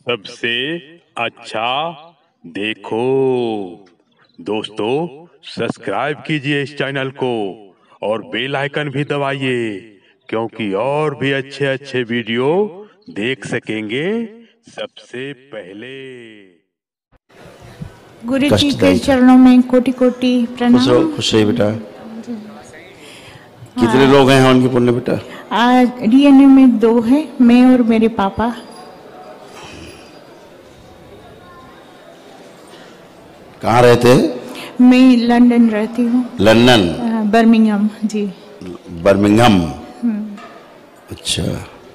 सबसे अच्छा देखो। दोस्तों, सब्सक्राइब कीजिए इस चैनल को और बेल आइकन भी दबाइए, क्योंकि और भी अच्छे अच्छे वीडियो देख सकेंगे सबसे पहले। गुरु जी के चरणों में कोटि कोटि प्रणाम। खुश रहिए बेटा। कितने लोग हैं उनके पुण्य बेटा? डीएनए में 2 है, मैं और मेरे पापा। कहाँ रहते हैं? मैं लंदन रहती हूँ। लंदन? बर्मिंघम जी। बर्मिंघम, अच्छा।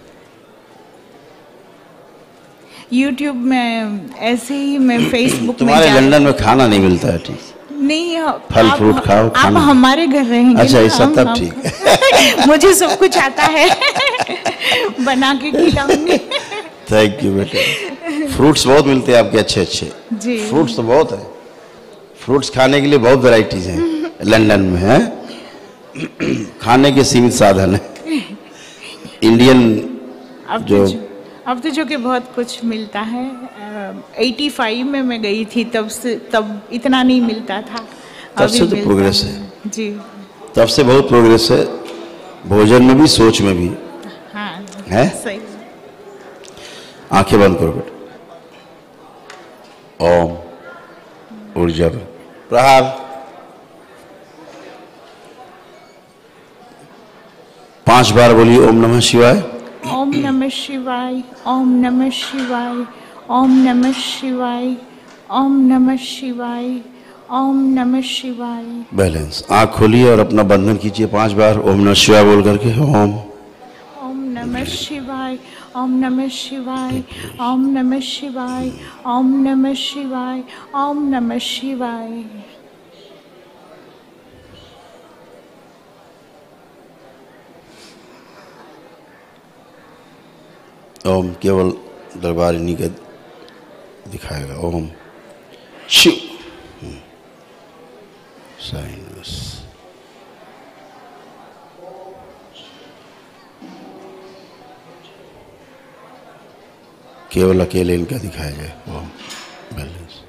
यूट्यूब में ऐसे ही मैं फेसबुक में तुम्हारे लंदन में खाना नहीं मिलता है? ठीक नहीं, फल फ्रूट खाओ। आप हमारे घर रहेंगे। अच्छा, ऐसा तब ठीक है। मुझे सब कुछ आता है, बना के खिलाऊंगी। थैंक यू बेटे। फ्रूट्स बहुत मिलते हैं आपके, अच्छे अच्छे जी। फ्रूट्स तो बहुत है। फ्रूट्स खाने के लिए बहुत वैरायटीज हैं लंदन में, है। खाने के सीमित साधन है। इंडियन अब तो जो कि बहुत कुछ मिलता है। 85 में मैं गई थी, तब इतना नहीं मिलता था। तब से तो प्रोग्रेस है जी। तब से बहुत प्रोग्रेस है, भोजन में भी, सोच में भी। हाँ है सही। आंखें बंद करो बेटा। ओम ऊर्जा प्रहार। पांच बार बोलिए ओम नमः शिवाय। ओम नमः शिवाय, ओम नमः शिवाय, ओम नमः शिवाय, ओम नमः शिवाय, ओम नमः शिवाय। बैलेंस। आंख खोलिए और अपना बंधन कीजिए 5 बार ओम नमः शिवाय बोल करके। ओम नमः शिवाय, ओम नमः शिवाय, ओम नमः शिवाय, ओम नमः शिवाय, ओम नमः शिवाय। ओम केवल दरबार इन्हीं का दिखाएगा। ओम शिव साइनस। केवल अकेले इनका दिखाया जाए। ओम बैलेंस।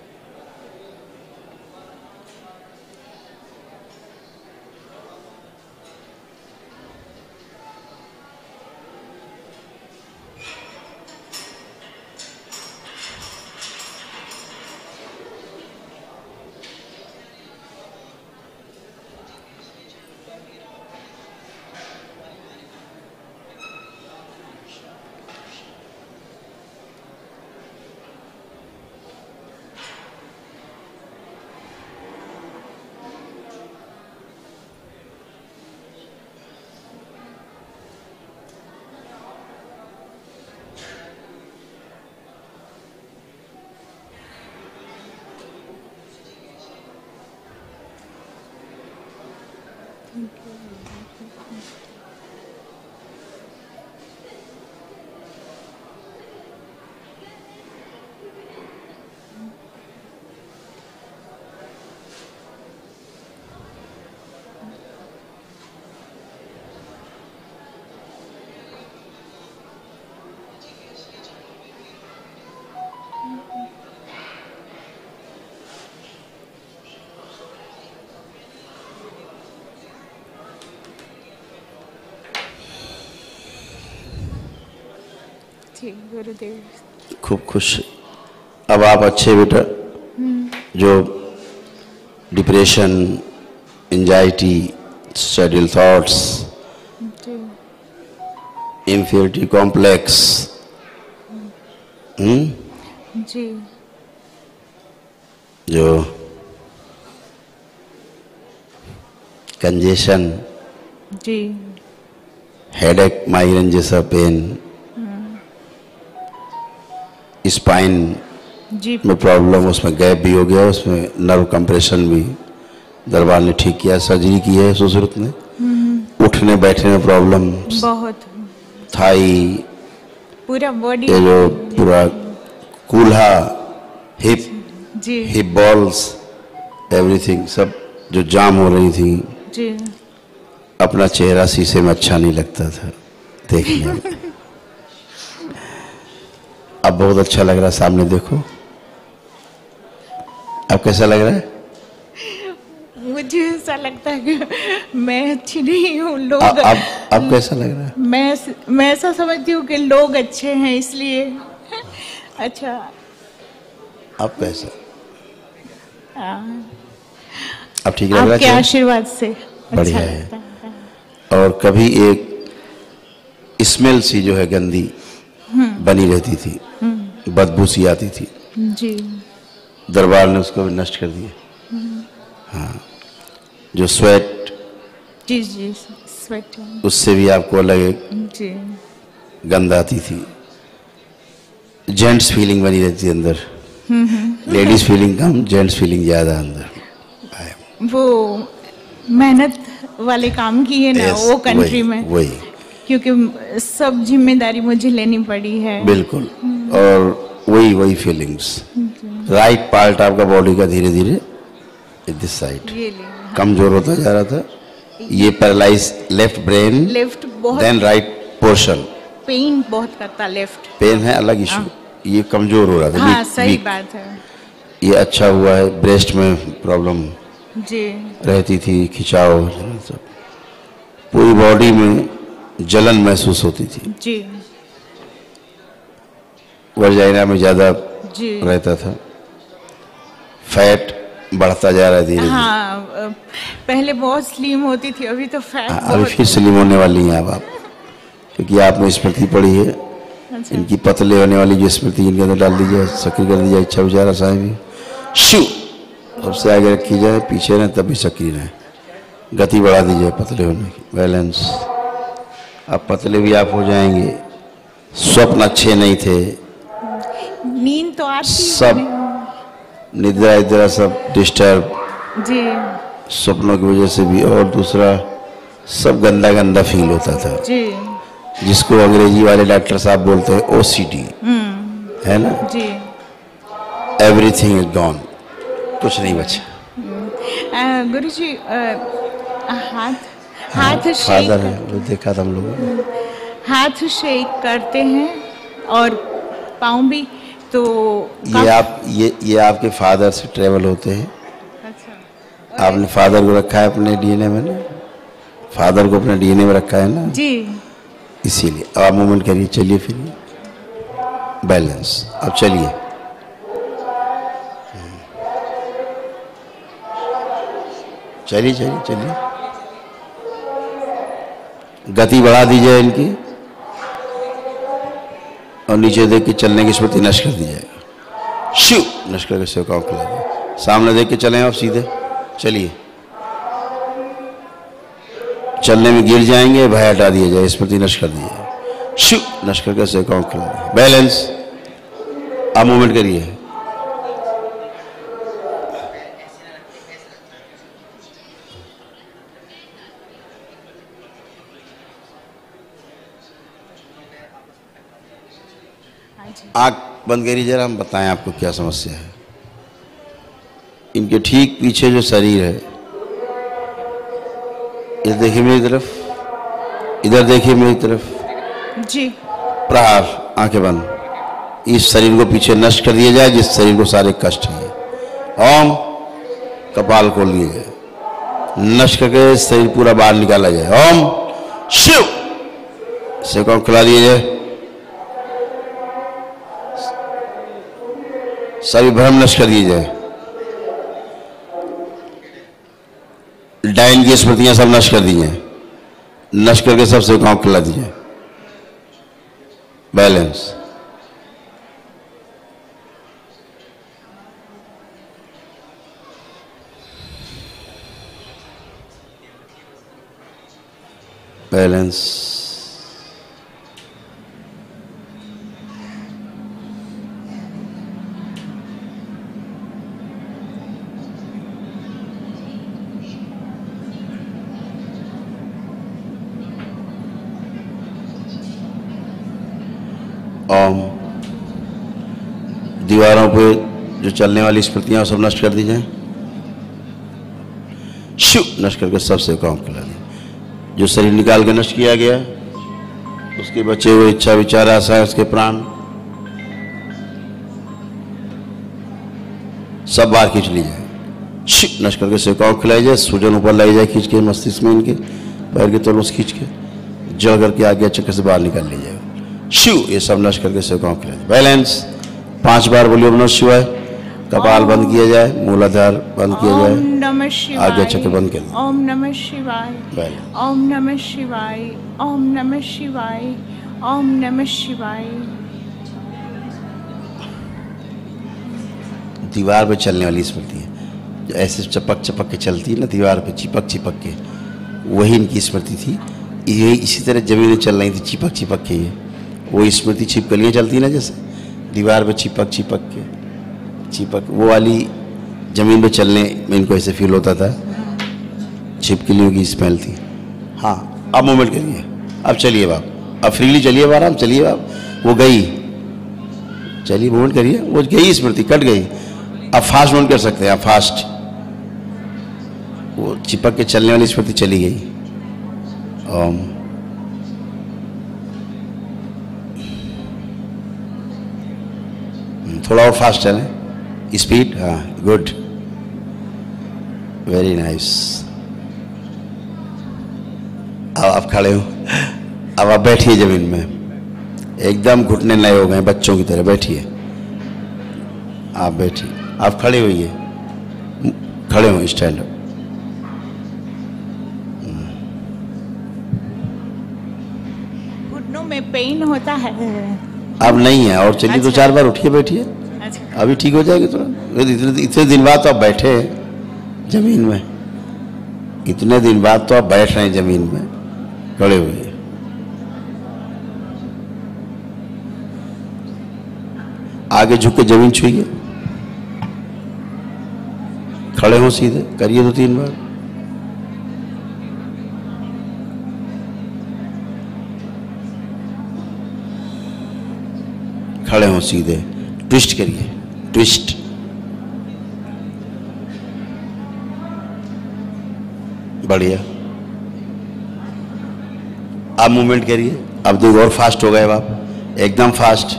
गुरुदेव खूब खुश। अब आप अच्छे बेटा। जो डिप्रेशन, एंजाइटी, सैडल थॉट्स, इंफीरियरिटी कॉम्प्लेक्स, जी, जो कंजेशन, जी, हेडेक, माइग्रेन जैसा पेन, स्पाइन में प्रॉब्लम, उसमें गैप भी हो गया, उसमें नर्व कंप्रेशन भी दरबार ने ठीक किया, सर्जरी की है सुश्रुत ने। उठने बैठने में प्रॉब्लम बहुत, थाई, पूरा बॉडी, ये जो पूरा कूल्हा, हिप, जी, हिप बॉल्स, एवरीथिंग सब जो जाम हो रही थी। जी। अपना चेहरा शीशे में अच्छा नहीं लगता था देखने में। अब बहुत अच्छा लग रहा है, सामने देखो। अब कैसा लग रहा है? मुझे ऐसा लगता है कि मैं अच्छी नहीं हूँ, लोग अब कैसा लग रहा है? मैं ऐसा समझती हूँ कि लोग अच्छे हैं इसलिए। अच्छा, अब कैसा? हाँ, अब ठीक लग रहा है? आपके आशीर्वाद से बढ़िया अच्छा है। लगता है। और कभी एक स्मेल सी जो है गंदी बनी रहती थी, बदबू सी आती थी, जी दरबार ने उसको भी नष्ट कर दिया। हाँ, जो स्वेट, जी जी, स्वेट, उससे भी आपको अलग एक जी गंध आती थी। जेंट्स फीलिंग बनी रहती थी अंदर, लेडीज फीलिंग कम, जेंट्स फीलिंग ज्यादा अंदर। वो मेहनत वाले काम किए ना Yes, वो कंट्री में, वही क्योंकि सब जिम्मेदारी मुझे लेनी पड़ी है। बिल्कुल। और वही फीलिंग्स, राइट पार्ट आपका बॉडी का धीरे धीरे दिस साइड ये ले, हाँ। कमजोर होता जा रहा था। ये पैरालाइज लेफ्ट ब्रेन, लेफ्ट बहुत देन राइट पोर्शन। पेन बहुत करता लेफ्ट। पेन है अलग इशू, ये कमजोर हो रहा था। हाँ, सही weak। बात है ये अच्छा हुआ है, ब्रेस्ट में प्रॉब्लम जी। रहती थी, खिंचाव, सब पूरी बॉडी में जलन महसूस होती थी। जी वर्जाइना में ज्यादा जी, रहता था, फैट बढ़ता जा रहा है धीरे धीरे। हाँ, पहले बहुत स्लिम होती थी, अभी तो फैट अभी फिर स्लिम होने वाली हैं अब आप, क्योंकि आपने स्मृति पढ़ी है। अच्छा। इनकी पतले होने वाली जो स्मृति इनके अंदर डाल दी जाए, सक्रिय कर दी जाए, इच्छा विचारा साहेब शिव सबसे आगे रखी जाए, पीछे रहें तभी सक्रिय रहें, गति बढ़ा दी जाए पतले होने की, बैलेंस। अब पतले भी आप हो जाएंगे। स्वप्न अच्छे नहीं थे, नींद तो आती सब निद्रा इद्रा सब डिस्टर्ब, जी स्वप्नों की वजह से भी। और दूसरा सब गंदा गंदा फील होता था, जी जिसको अंग्रेजी वाले डॉक्टर साहब बोलते हैं ओसीडी, है ना। जी। एवरीथिंग इज गॉन, कुछ नहीं बचा। गुरुजी, हाथ फादर शेक, है, वो देखा था हम लोगों ने। हाथ शेक करते हैं और पाँव भी, तो ये आपके फादर से ट्रेवल होते हैं। अच्छा, आपने फादर को रखा है अपने डीएनए में ना, फादर को अपने डीएनए में रखा है ना, जी इसीलिए। अब आप मूवमेंट करिए, चलिए फिर बैलेंस। अब चलिए, चलिए चलिए चलिए, गति बढ़ा दीजिए इनकी, और नीचे देख के चलने की स्मृति नष्ट कर दी जाएगा। शिव नष्ट करके सेवकाओं को खिला दे। सामने देख के चलें आप सीधे, चलिए। चलने में गिर जाएंगे, भय हटा दिया जाए, स्मृति नष्ट कर दी जाए। शिव नष्ट करके सेवकाओं को खिला दे। बैलेंस। आप मूवमेंट करिए। आँख बंद करिए जरा, हम बताएं आपको क्या समस्या है। इनके ठीक पीछे जो शरीर है, इधर देखिए मेरी तरफ, इधर देखिए मेरी तरफ जी। प्रहार, आंखें बंद। इस शरीर को पीछे नष्ट कर दिया जाए, जिस शरीर को सारे कष्ट है। ओम, कपाल खोल दिया जाए, नष्ट करके शरीर पूरा बाहर निकाला जाए। ओम शिव, से कौन खिला दिया जाए, सभी भ्रम नष्ट कर दिए जाए। डायन की स्मृतियां सब नष्ट कर दी जाए, नष्ट करके सबसे गांव खिला दी जाए। बैलेंस। बैलेंस। ओम। दीवारों पे जो चलने वाली स्मृतियां सब नष्ट कर दी जाए। शिव नष्ट करके सबसे काम खिला दी। जो शरीर निकाल के नष्ट किया गया, उसके बचे हुए इच्छा विचार आशा, उसके प्राण सब बाहर खींच ली जाए, नश करके सेकाओं खिलाई जाए, सूजन ऊपर लाई जाए खींच के मस्तिष्क में इनके पैर के तलों से खींच के जड़ करके आगे चक्कर से बाहर निकाल ली जाए। शिव ये सब नश करके सेकाओं खिलाई जाए। बैलेंस 5 बार बोलिए नमः शिवाय। कपाल बंद किया जाए, मूलाधार बंद किया जाए, ओम नमः शिवाय, आगे चक्कर बंद कर दो। ओम नमः शिवाय, बैलेंस। ओम नमः शिवाय, ओम नमः शिवाय, ओम नमः शिवाय। दीवार पे चलने वाली स्मृति है, जो ऐसे चपक चपक के चलती है ना दीवार पे, चिपक चिपक के, वही इनकी स्मृति थी। ये इसी तरह जमीन में चल रही थी चिपक चिपक के, ये वो स्मृति छिपकलियाँ चलती है ना जैसे दीवार पे चिपक चिपक के, चिपक वो वाली जमीन पे चलने में इनको ऐसे फील होता था, छिपकलियों की स्मेल थी। हाँ अब मूवमेंट करिए, अब चलिए बाप, अब फ्रीली चलिए आराम, चलिए बाप, वो गई, चलिए मूवमेंट करिए, वो गई स्मृति, कट गई। अब फास्ट मूवमेंट कर सकते हैं, आप फास्ट, वो चिपक के चलने वाली स्मृति चली गई। ओम थोड़ा और फास्ट चलें, स्पीड, हाँ गुड, वेरी नाइस। अब आप खड़े हो, अब आप बैठिए जमीन में, एकदम घुटने नए हो गए बच्चों की तरह, बैठिए, आप बैठिए, आप खड़े होइए, खड़े हो, स्टैंड अप। घुटनों में पेन होता है? अब नहीं है, और चलिए अच्छा। 2-4 बार उठिए बैठिए, अच्छा। अभी ठीक हो जाएगी तुरंत। इतने दिन बाद तो आप बैठे हैं जमीन में, इतने दिन बाद तो आप बैठ रहे हैं जमीन में, खड़े हुए, आगे झुक के जमीन छुइए, खड़े हो सीधे, करिए 2-3 बार। खड़े हो सीधे, ट्विस्ट करिए, ट्विस्ट, बढ़िया। अब मूवमेंट करिए, अब 2 और फास्ट हो गए आप, एकदम फास्ट।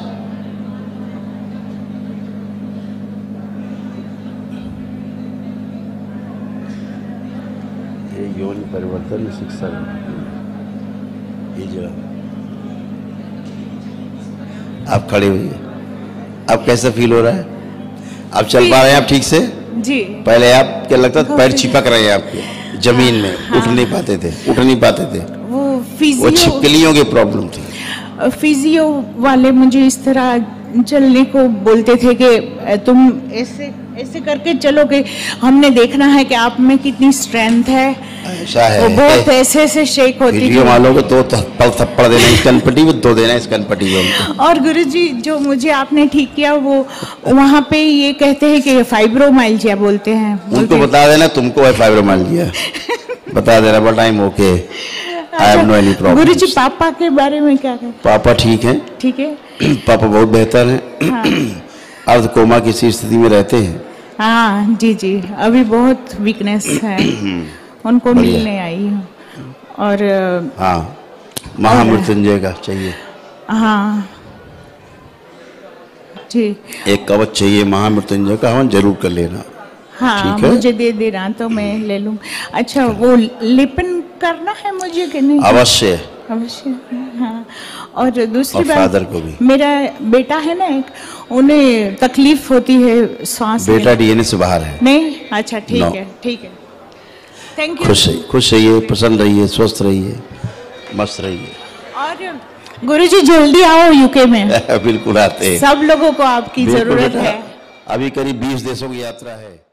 ये यौन परिवर्तन में शिक्षा ये जो आप खड़े हुए, अब कैसा फील हो रहा है? अब चल पा रहे हैं आप ठीक से? जी। पहले आप क्या लगता था पैर चिपक रहे हैं आपके जमीन में, हाँ। उठ नहीं पाते थे, उठ नहीं पाते थे, वो वो छिपकलियों की प्रॉब्लम थी। फिजियो वाले मुझे इस तरह चलने को बोलते थे कि तुम ऐसे ऐसे करके चलोगे, हमने देखना है कि आप में कितनी स्ट्रेंथ है। ऐसा है, वो बहुत ऐसे ऐसे शेक होती वीडियो थी। वालों को तो थप्पड़ देना इस कनपट्टी में, 2 देना इस कनपट्टी में। और गुरुजी जो मुझे आपने ठीक किया, वो वहाँ पे ये कहते हैं कि फाइब्रोमाइल्जिया बोलते हैं। उनको बता देना तुमको है फाइब्रोमाइल्जिया, बता देना, but I am okay, I have no any problem. गुरुजी पापा के बारे में क्या कहते? पापा ठीक हैं, ठीक है। पापा बहुत बेहतर हैं। हाँ। अर्ध कोमा की स्थिति में रहते हैं। हाँ जी जी, अभी बहुत वीकनेस है, उनको बढ़िया। मिलने आई हूँ। और हाँ महामृत्युंजय का चाहिए, हाँ जी, एक कवच चाहिए महामृत्युंजय का, हवन जरूर कर लेना। हाँ ठीक है? मुझे दे देना तो मैं ले लूँ। अच्छा वो लेपन करना है मुझे कि नहीं? अवश्य। अवश्य। हाँ। और दूसरी और बात, फादर को भी। मेरा बेटा है ना एक, उन्हें तकलीफ होती है सांस बेटा लेने। डीएनए से बाहर है। नहीं? अच्छा ठीक No. है, ठीक है, थैंक यू। खुश रहिए, प्रसन्न रहिए, स्वस्थ रहिए, मस्त रहिए। और गुरुजी जल्दी आओ यूके में, बिल्कुल आते हैं, सब लोगों को आपकी बिल्कुल जरूरत बेटा। है। अभी करीब 20 देशों की यात्रा है।